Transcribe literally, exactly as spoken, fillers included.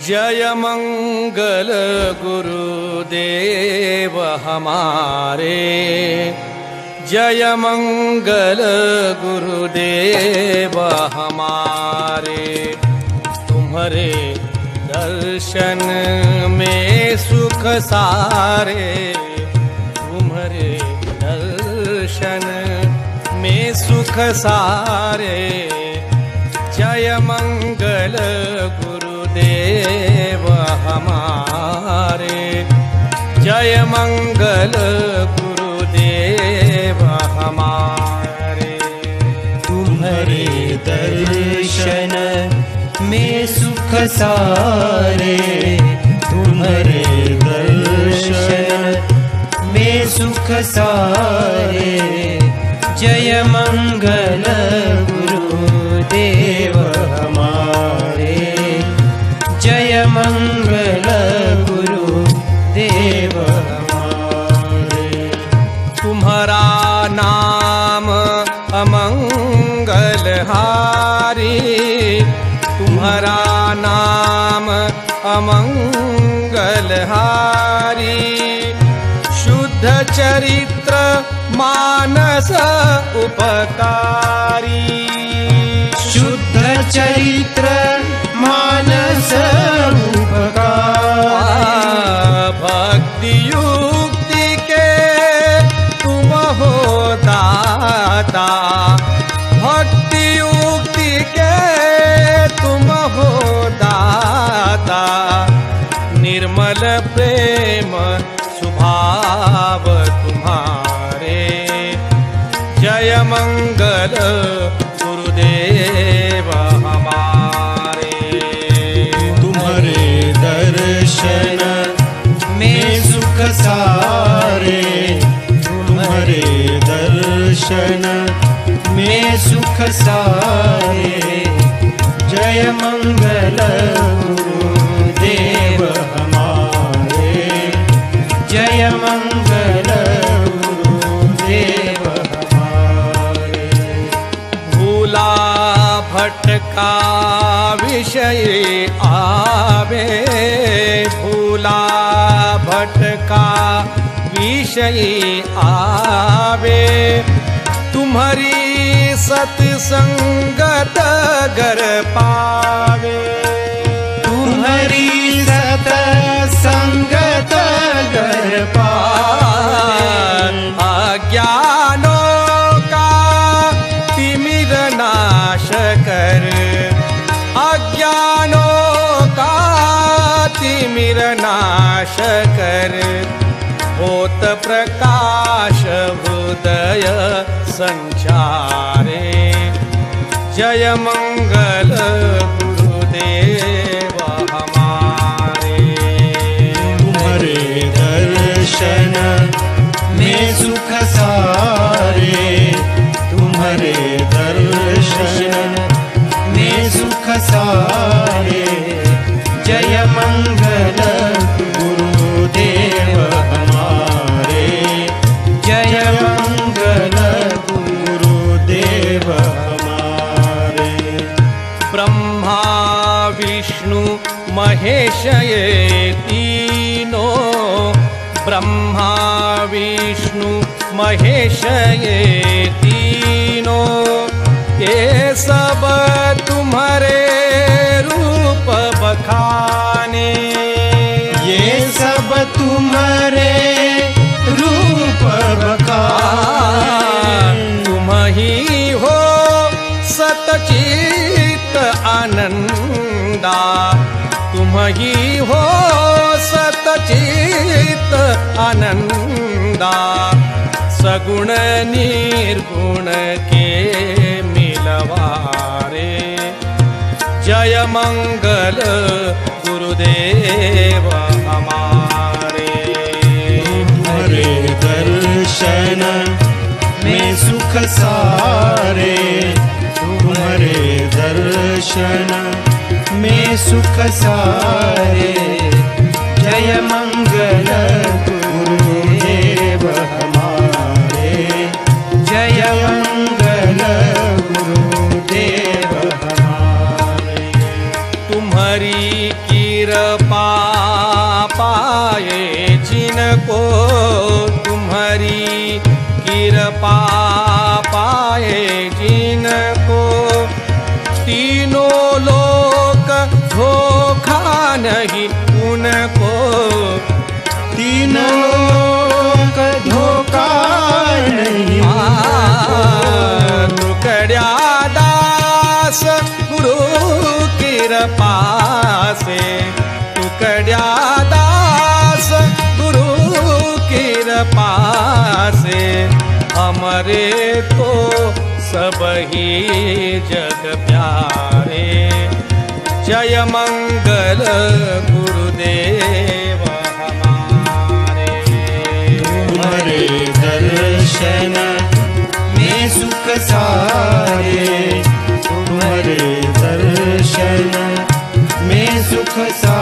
जय मंगल गुरुदेव हमारे, जय मंगल गुरुदेव हमारे। तुम्हारे दर्शन में सुख सारे, तुम्हारे दर्शन में सुख सारे। जय मंगल गुरुदेव हमारे, जय मंगल गुरुदेव हमारे। तुम्हारे दर्शन में सुख सारे, तुम्हारे दर्शन में सुख सारे। जय मंगल गुरुदेव हमारे, जय मंगल गुरुदेव हमारे। तुम्हारा नाम अमंगलहारी, तुम्हारा नाम अमंगलहारी। शुद्ध चरित्र मानस उपकारी, शुद्ध चरित्र मानस उपकारी। भक्ति युक्ति के तुम हो दाता, भक्ति युक्ति के तुम हो दाता। निर्मल प्रेम स्वभाव तुम्हारे। जय मंगल गुरुदेव हमारे। तुम्हारे दर्शन में सुख सारे, तुम्हारे दर्शन में सुख सारे। जय मंगल गुरुदेव हमारे, जय मंगल गुरुदेव हमारे। भूला भटका विषय आवे, भूला भटका विषय आवे। तुम्हारी सत्संगत गर पावे, तुम्हारी सत्संगत गर पावे। अज्ञानों का तिमिर नाश कर, अज्ञानों का तिमिर नाश कर। होत प्रकाश हृदय संचारे। जय मंगल गुरुदेव हमारे। तुम्हारे दर्शन में सुख सारे, तुम्हारे दर्शन में सुख सारे। जय मंगल गुरुदेव हमारे, जय मंगल गुरुदेव हमारे। ब्रह्मा विष्णु महेश ये तीनों, ब्रह्मा विष्णु महेश ये तीनों। ये सब तुम्हारे रूप बखाने, ये सब तुम्हारे रूप बखाने। तुम ही हो सतचित आनंदा, तुम ही हो सतचित आनंदा। सगुण निर्गुण के मिलवारे। जय मंगल गुरुदेव हमारे। तुम्हारे दर्शन में सुख सारे, तुम्हारे दर्शन में सुख सारे। जय मंगल गुरुदेव हमारे, जय मंगल गुरुदेव हमारे। तुम्हारी कीर कृपा पाए जिनको, तीनों लोक धोखा नहीं उनको, तीनों लोक धोखा नहीं टुकड़िया दास गुरु कृपा से, टुकड़िया दास गुरु कृपा से, हमारे तो सब ही जग प्यारे। जय मंगल गुरुदेव हमारे, तुम्हारे दर्शन में सुख सारे, तुम्हारे दर्शन में सुख सारे।